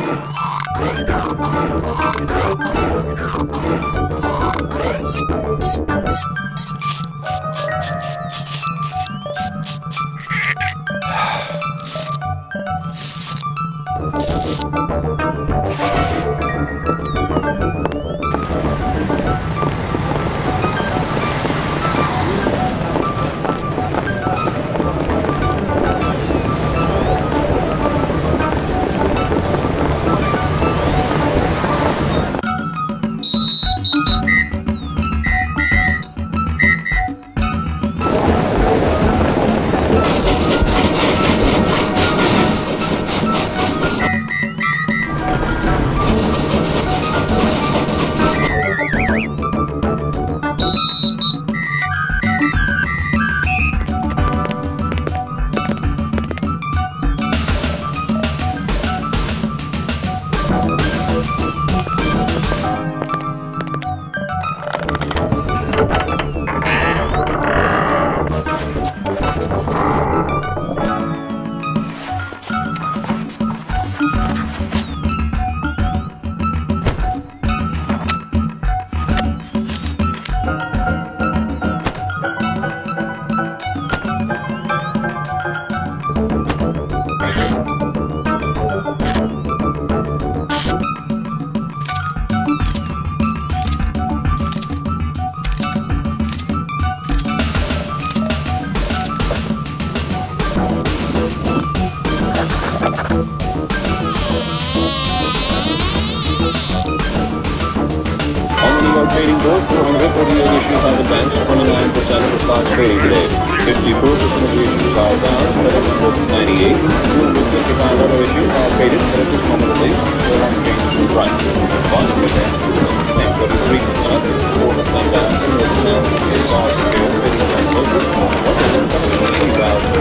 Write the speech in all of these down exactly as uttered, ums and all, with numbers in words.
Trading board, four hundred forty-eight issues on the bench, twenty-nine percent of the stock trading today. fifty-four percent of the issues are down, seven hundred ninety-eight. two hundred fifty-five other issues are traded, but at this moment at least, they're unchanged in price. Volume with that, same thirty-three percent, four percent down, and the percent is on scale, fifty percent closer, one hundred seventy thousand.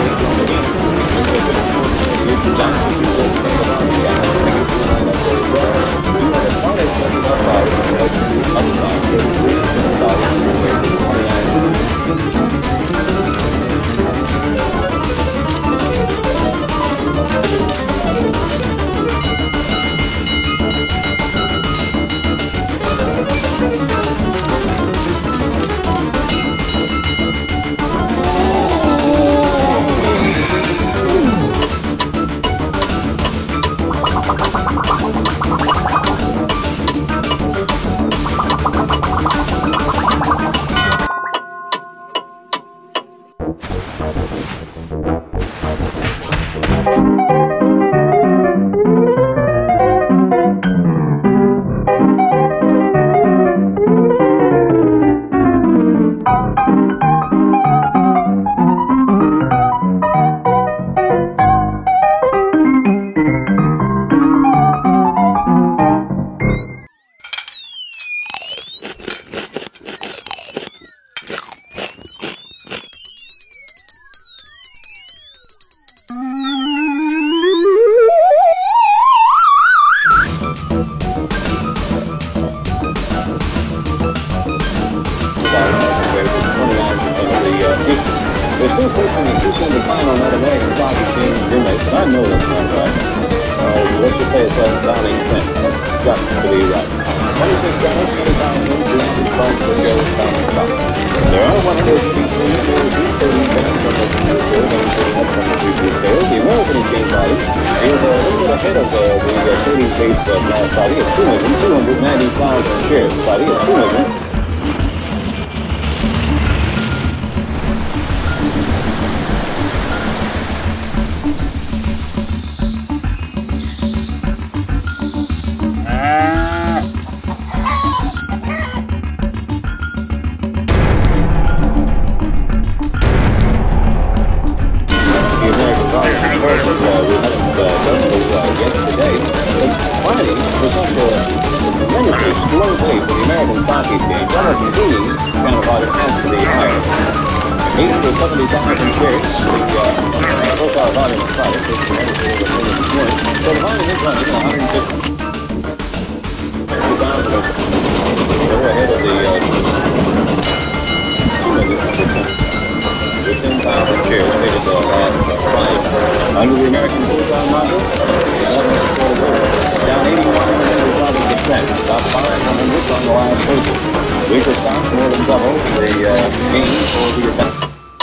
The issue down, fifty-four percent of the gap, fifty-nine up there as well. two hundred twenty percent of our upside, thirty-three percent of under the American full-time model, one eighty-one and then resolving descent. About five one hundredths on the last person. Weaker stops more than double the uh, gain for the event.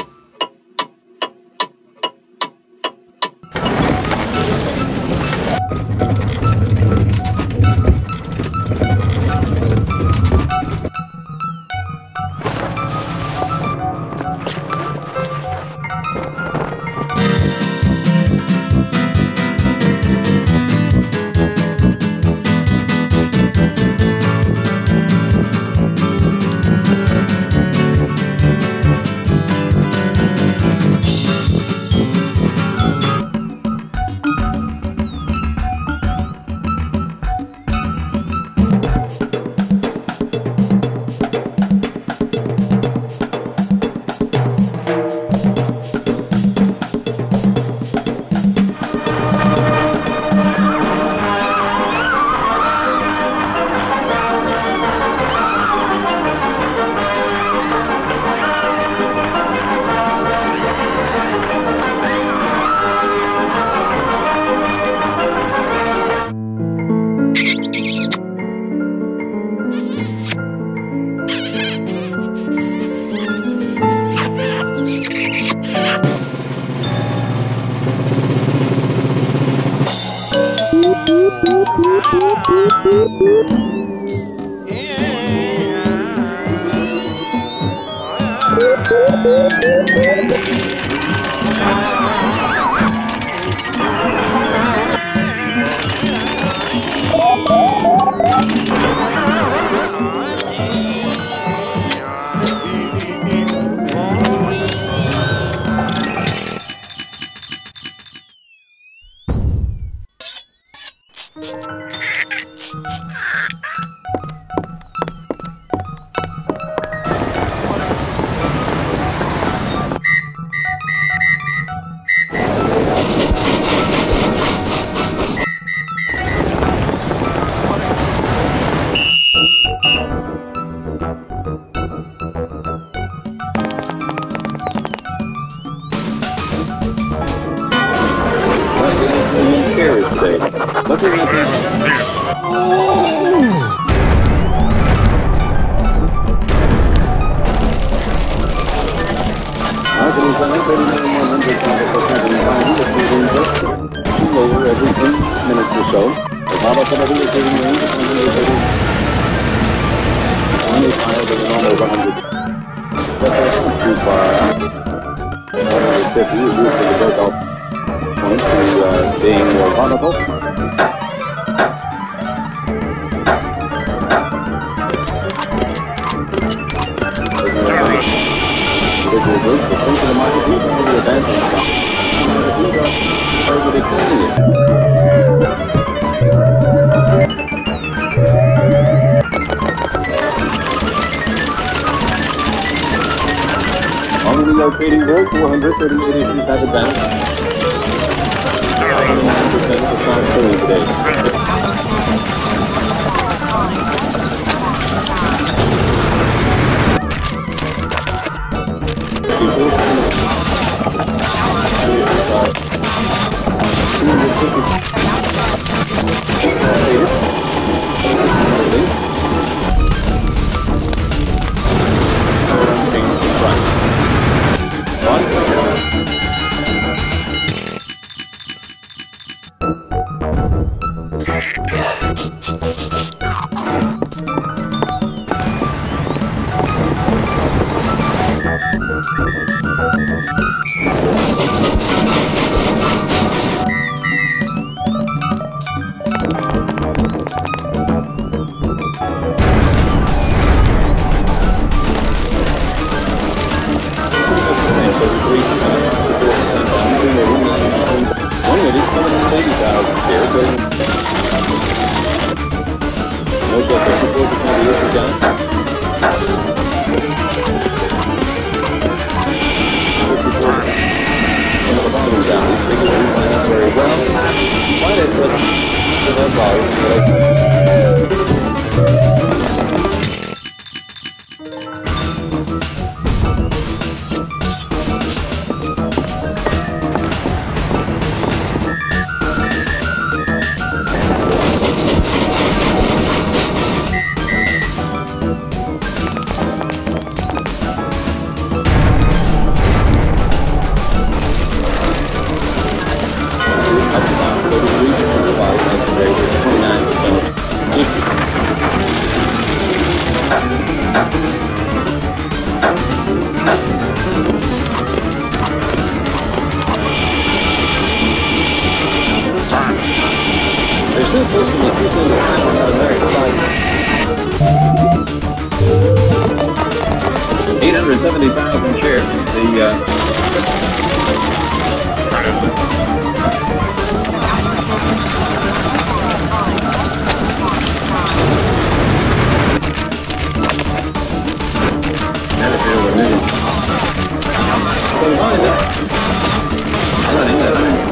Locating roll four hundred thirty-eight issues have advanced. nine percent of time fully today. miles per day with twenty-nine percent. They're still posting the two things that happen out of American eight hundred seventy thousand shares. The uh, so why is that? I don't know.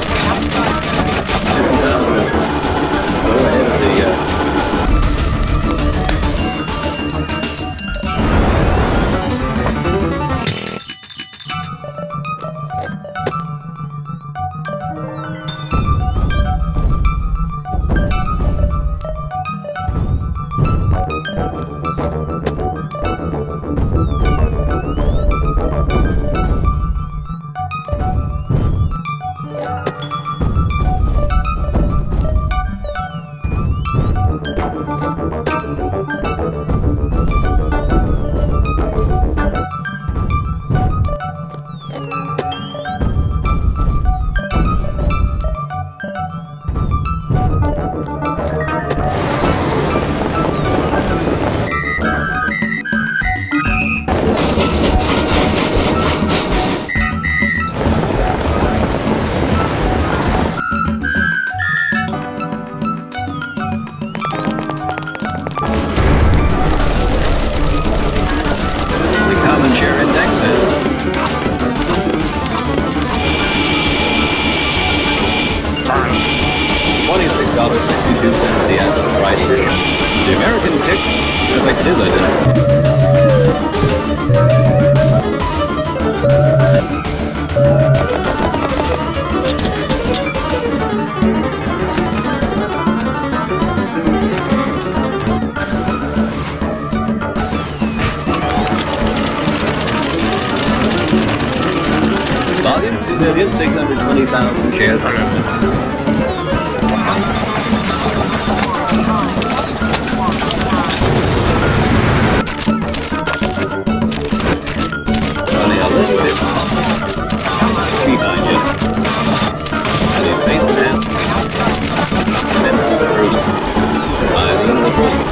Go ahead of the uh, six hundred twenty thousand shares. On the other side, behind you. And in face man. And the truth. I am the truth.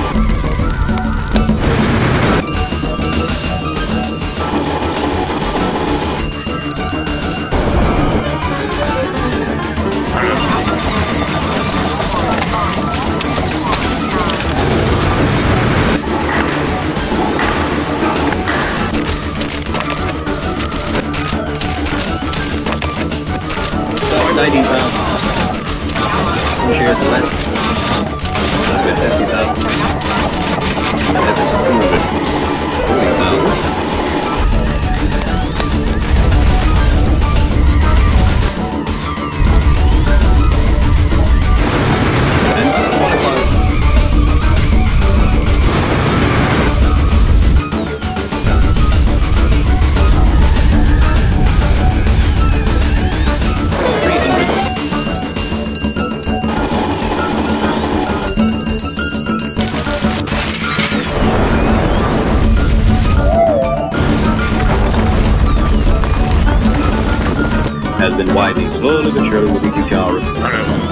ninety thousand shares less. fifty thousand. And that's two hundred forty thousand. And twenty-five. Has been widening slowly but surely with each hour.